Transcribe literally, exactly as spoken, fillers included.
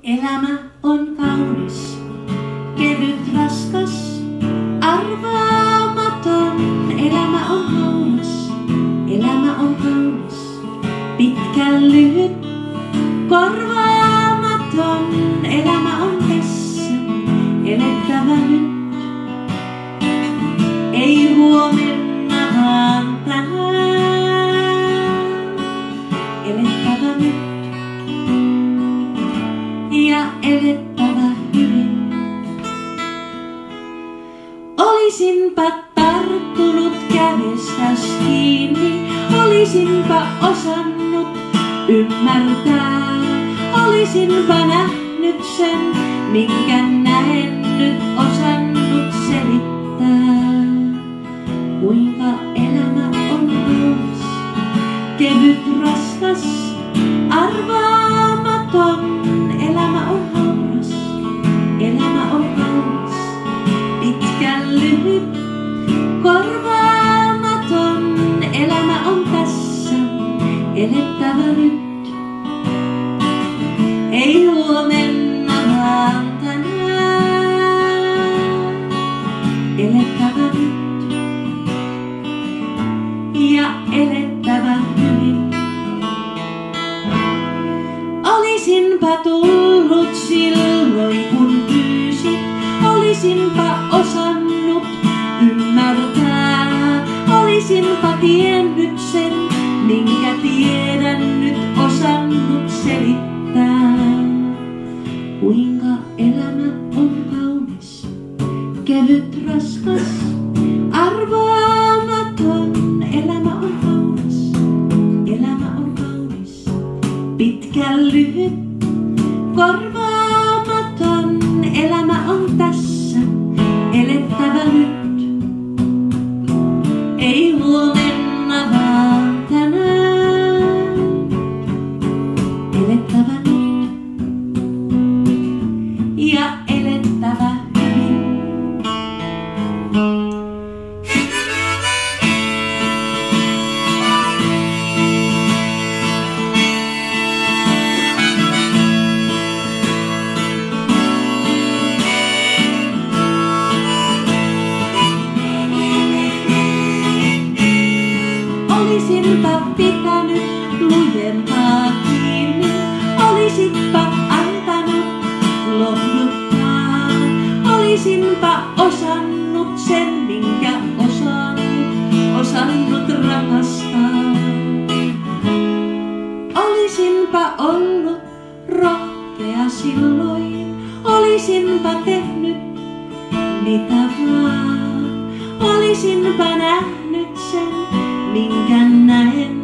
Elämä on kaunis, kevyt, raskas, arvaamaton. Elämä on kaunis, elämä on kaunis, pitkä, lyhyt, korvaamaton. Elämä on tässä, elettävä nyt, ei huomenna vaan tänään. Elettävä nyt ja elettävä hyvin. Olisinpa tarttunut kädestäs kiinni, olisinpa osannut ymmärtää, olisinpa nähnyt sen, minkä näen nyt, osannut selittää. Kuinka elämä on kaunis, kevyt, raskas, arvaamaton. Elämä on hauras, elämä on kaunis, pitkä, lyhyt, korvaamaton. Elämä on tässä, elettävä nyt, ei huomenna vaan tänään. Elettävä nyt ja elettävä hyvin. Olisinpa tullut silloin kun pyysit, olisinpa osannut ymmärtää, olisinpa tiennyt sen, minkä tiedän nyt, osannut selittää. Kuinka elämä on kaunis, kevyt, raskas, arvaamaton. Elämä on kaunis, elämä on kaunis, pitkä, lyhyt, korvaamaton. Elämä on tässä, elettävä nyt, ei huomenna vaan tänään. Elettävä nyt ja elettävä hyvin. Olisinpa pitänyt lujempaa kiinni, olisitpa antanut lohduttaa, olisinpa osannut sen, minkä osannut, osannut rakastaa. Olisinpa ollut rohkea silloin, olisinpa tehnyt mitä vaan, olisinpa nähnyt sen, minkä näen